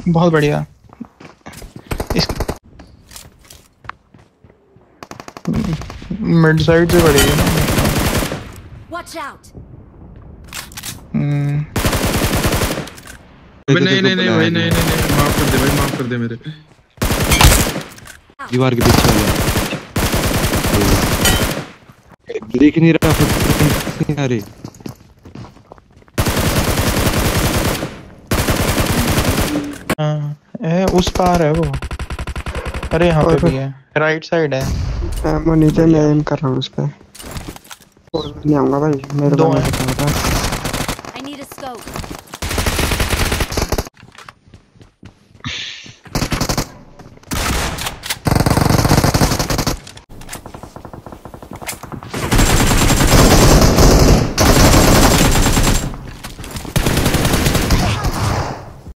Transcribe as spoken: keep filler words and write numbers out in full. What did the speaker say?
बहुत बढ़िया। इस मिड साइड से पड़ेगी ना। Watch out! हम्म, नहीं नहीं नहीं भाई, नहीं नहीं नहीं, माफ कर दे भाई, माफ कर दे मेरे। दीवार के पीछे वाला देख नहीं रहा, फिर अरे हाँ ए, उस पार है वो। अरे यहाँ पे भी है, राइट साइड है। मैं नीचे में एम कर रहा हूँ उस पे। नहीं आऊंगा भाई, मेरे दो को हैं। नहीं पता। I need a scope.